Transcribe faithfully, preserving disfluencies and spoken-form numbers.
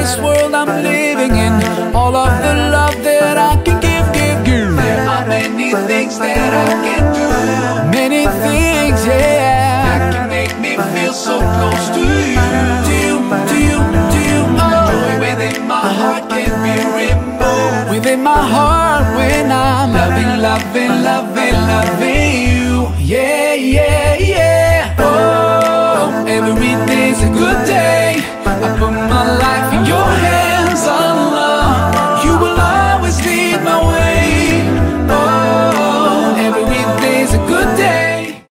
this world I'm living in, all of the love that I can give, give, give. There are many things that I can do, many things, yeah, that can make me feel so close to you, to you, to you, to you. Oh, joy within my heart can't be removed, within my heart when I'm loving, loving, loving, loving you. Yeah, yeah.